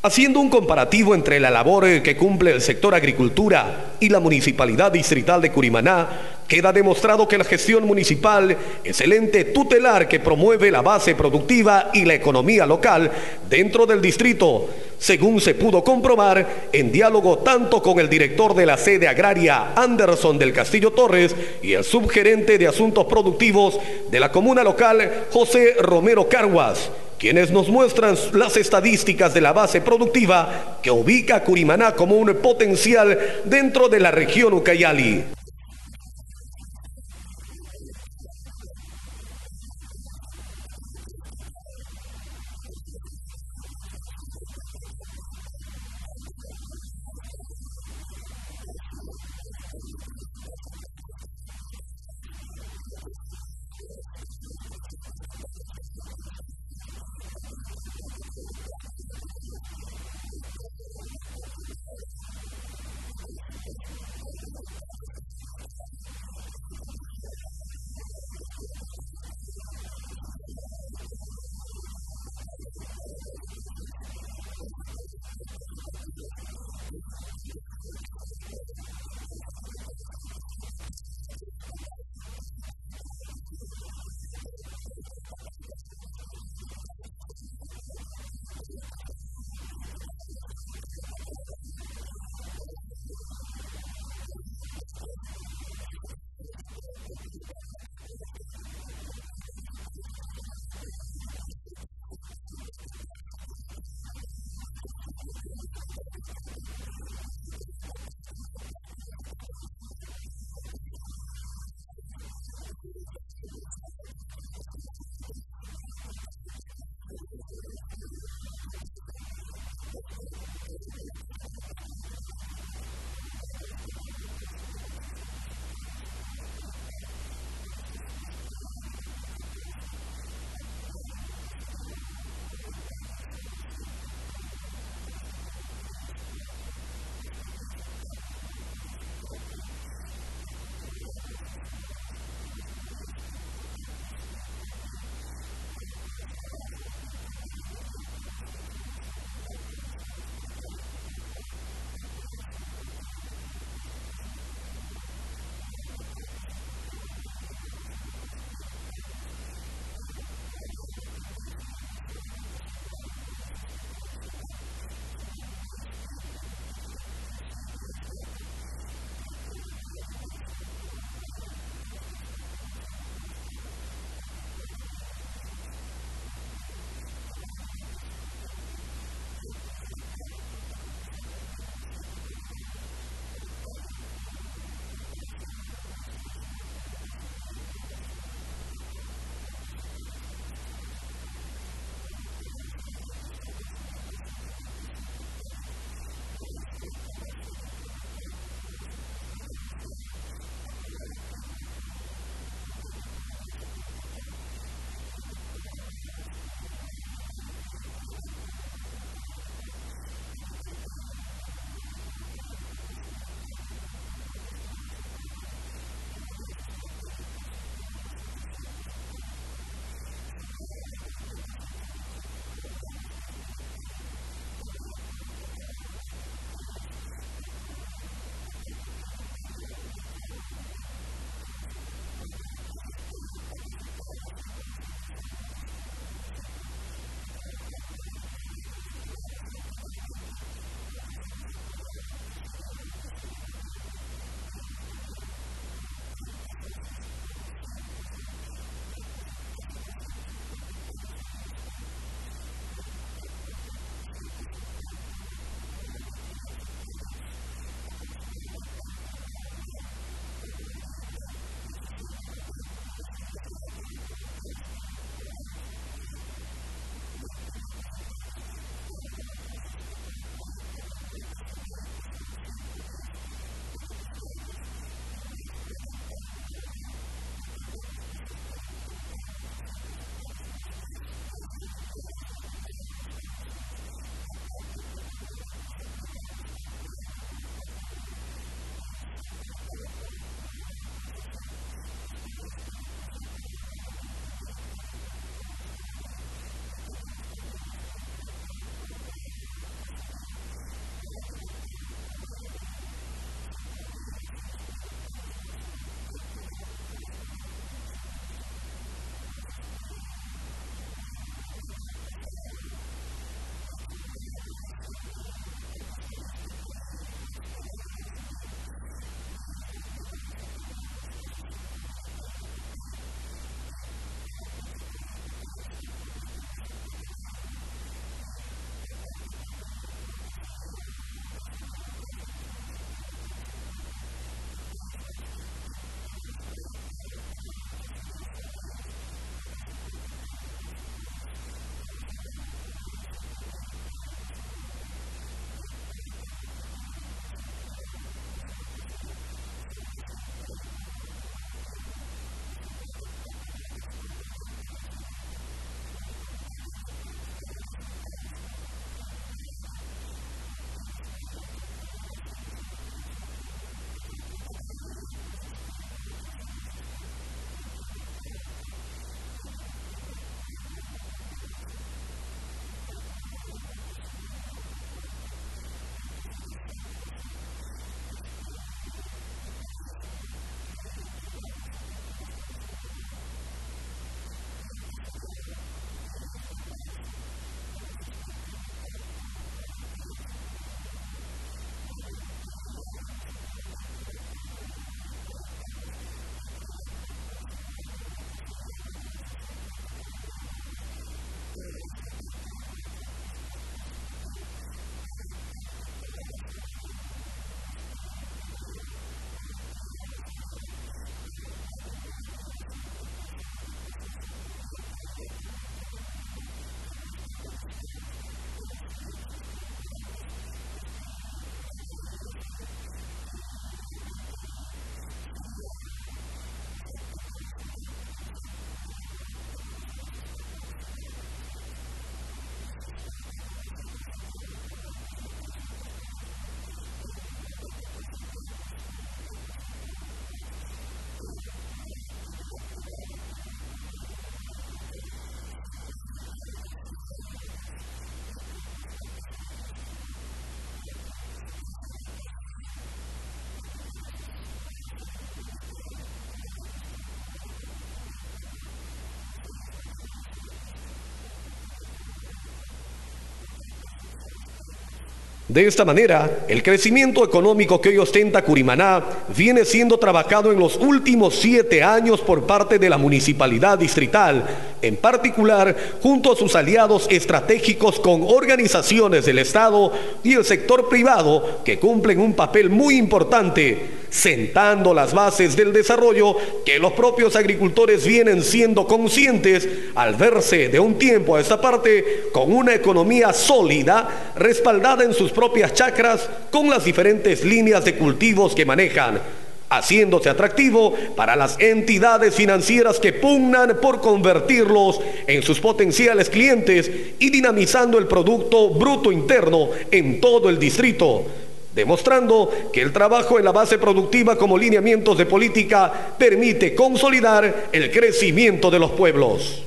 Haciendo un comparativo entre la labor que cumple el sector agricultura y la Municipalidad Distrital de Curimaná, queda demostrado que la gestión municipal es el ente tutelar que promueve la base productiva y la economía local dentro del distrito, según se pudo comprobar en diálogo tanto con el director de la sede agraria Anderson del Castillo Torres y el subgerente de asuntos productivos de la comuna local José Romero Carguas, quienes nos muestran las estadísticas de la base productiva que ubica a Curimaná como un potencial dentro de la región Ucayali. De esta manera, el crecimiento económico que hoy ostenta Curimaná viene siendo trabajado en los últimos 7 años por parte de la Municipalidad Distrital, en particular junto a sus aliados estratégicos con organizaciones del Estado y el sector privado que cumplen un papel muy importante, sentando las bases del desarrollo que los propios agricultores vienen siendo conscientes al verse de un tiempo a esta parte con una economía sólida, respaldada en sus propias chacras con las diferentes líneas de cultivos que manejan, haciéndose atractivo para las entidades financieras que pugnan por convertirlos en sus potenciales clientes y dinamizando el Producto Bruto Interno en todo el distrito, demostrando que el trabajo en la base productiva como lineamientos de política permite consolidar el crecimiento de los pueblos.